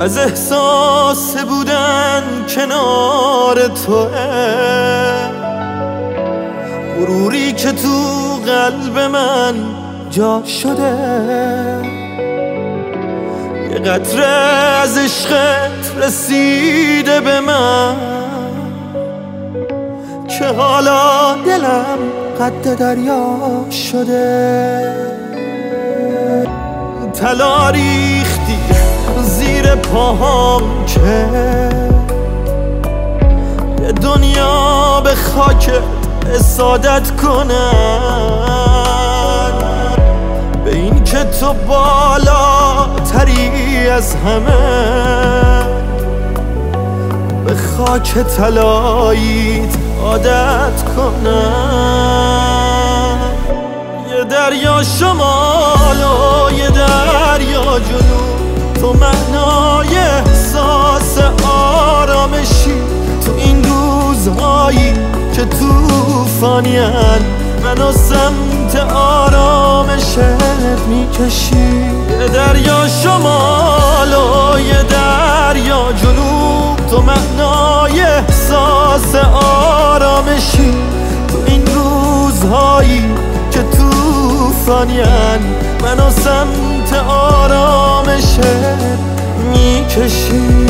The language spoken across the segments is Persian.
از احساس بودن کنار توه، غروری که تو قلب من جا شده، یه قطره از عشقت رسیده به من که حالا دلم قد دریا شده. طلا ریختی زیر پاهام که یه دنیا به خاکت اسادت کنن، به این که تو بالاتری از همه، به خاک طلاییت عادت کنن. یه دریا شمال و یه دریا جنوب، تو معنای احساس آرامشی، تو این روزهایی که توفانیان منو سمت آرامشت میکشی. یه دریا شمال و یه دریا جنوب، تو معنای احساس آرامشی، تو این روزهایی که توفانیان منو سمت آرامشت میکشی.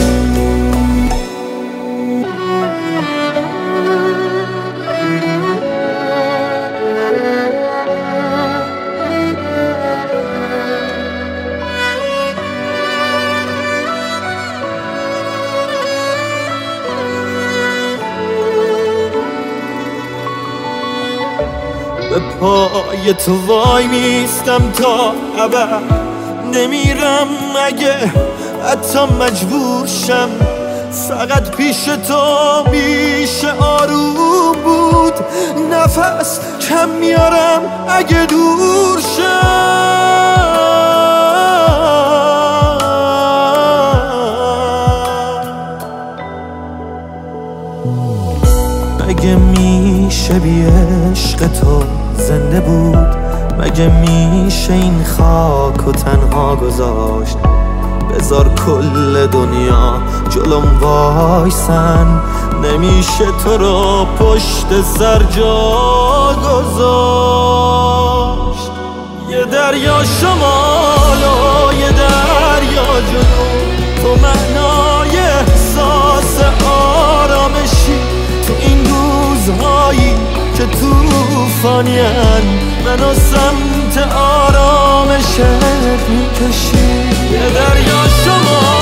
به پای تو وای میستم تا ابد، نمیرم اگه حتی مجبور شم، فقط پیش تو میشه آروم بود، نفس کم میارم اگه دور شم. مگه میشه بی عشق تو زنده بود؟ مگه میشه این خاک و تنها گذاشت؟ بذار کل دنیا جلوم وایسن، نمیشه تو رو پشت سر جا گذاشت. یه دریا شمال و یه دریا جنوب، تو معنای احساس آرامشی، تو این روزهایی که توفانیان منو سمت آرامشت میکشی. یه دریا شمال